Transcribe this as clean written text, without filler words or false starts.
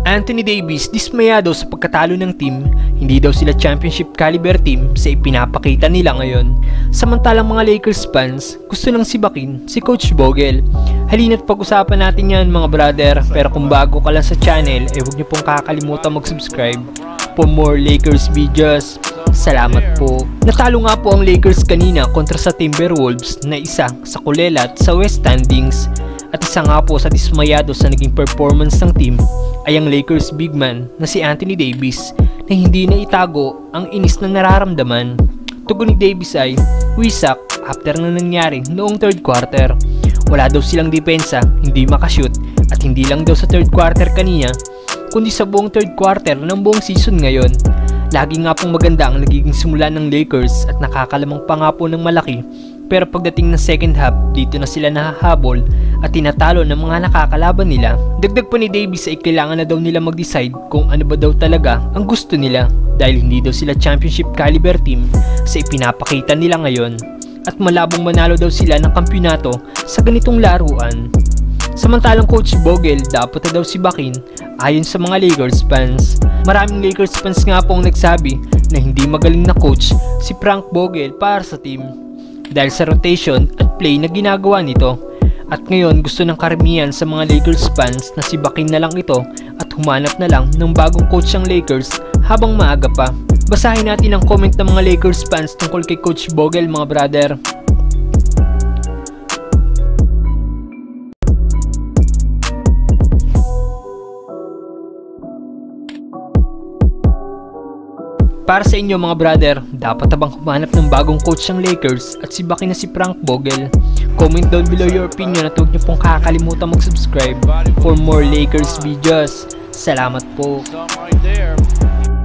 Anthony Davis dismayado sa pagkatalo ng team, hindi daw sila championship caliber team sa ipinapakita nila ngayon. Samantalang mga Lakers fans, gusto nang sibakin si Coach Vogel. Halina't pag-usapan natin yan mga brother, pero kung bago ka lang sa channel, huwag niyo pong kakalimutan mag-subscribe for more Lakers videos. Salamat po. Natalo nga po ang Lakers kanina kontra sa Timberwolves na isa sa kulelat sa West Standings. At isa nga po sa dismayado sa naging performance ng team ay ang Lakers big man na si Anthony Davis na hindi na itago ang inis na nararamdaman. Tugon ni Davis ay wisak after na nangyari noong third quarter. Wala daw silang depensa, hindi makashoot at hindi lang daw sa third quarter kanina kundi sa buong third quarter ng buong season ngayon. Lagi nga pong maganda ang nagiging simula ng Lakers at nakakalamang pa nga po ng malaki. Pero pagdating ng second half, dito na sila nahahabol at tinatalo ng mga nakakalaban nila. Dagdag pa ni Davis ay kailangan na daw nila mag-decide kung ano ba daw talaga ang gusto nila dahil hindi daw sila championship caliber team sa ipinapakita nila ngayon at malabong manalo daw sila ng kampyonato sa ganitong laruan. Samantalang Coach Vogel dapat na daw sibakin ayon sa mga Lakers fans. Maraming Lakers fans nga pong nagsabi na hindi magaling na coach si Frank Vogel para sa team dahil sa rotation at play na ginagawa nito. At ngayon gusto ng karamihan sa mga Lakers fans na sibakin na lang ito at humanap na lang ng bagong coach ang Lakers habang maaga pa. Basahin natin ang comment ng mga Lakers fans tungkol kay Coach Vogel mga brother. Para sa inyo mga brother, dapat na bang humanap ng bagong coach ng Lakers at sibakin na si Frank Vogel? Comment down below your opinion at huwag niyo pong kakalimutan mag-subscribe for more Lakers videos. Salamat po.